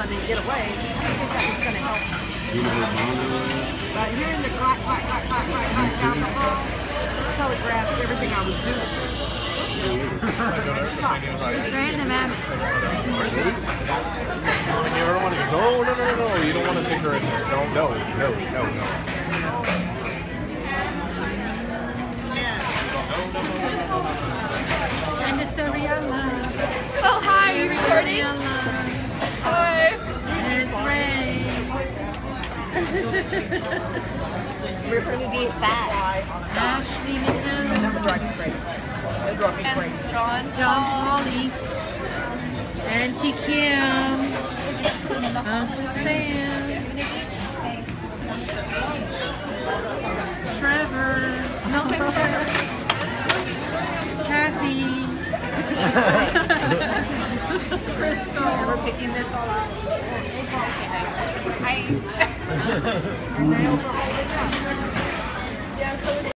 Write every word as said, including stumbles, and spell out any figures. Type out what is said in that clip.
run and get away. I don't think that was going to help. But hearing the clack, clack, clack, clack, clack, clack down the hall telegraphed everything I was doing. It's random, man. And you ever want to go, no, no, no, no, no, you don't want to take her in there. No, no, no, no, no. And it's Ariella. Oh, hi, are you recording? Hi. It's Ray. We're going to be fat. Ashley McDonald. That would drive me crazy. That would drive me And crazy. John. John Holly. Auntie Kim. Uncle Sam. Trevor. No picture. Kathy. Crystal. We're picking this all up. Hi. Her nails are